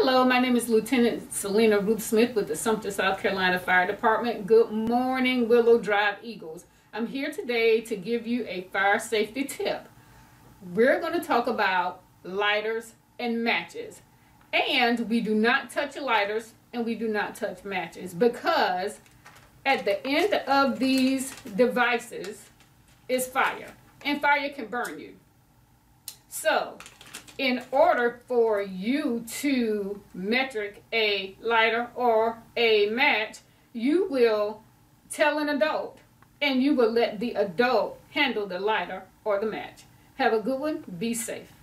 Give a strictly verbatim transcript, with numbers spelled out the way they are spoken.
Hello, my name is Lieutenant Selena Ruth Smith with the Sumter, South Carolina Fire Department. Good morning, Willow Drive Eagles. I'm here today to give you a fire safety tip. We're going to talk about lighters and matches. And we do not touch lighters and we do not touch matches, because at the end of these devices is fire, and fire can burn you. So, in order for you to metric a lighter or a match, you will tell an adult and you will let the adult handle the lighter or the match. Have a good one. Be safe.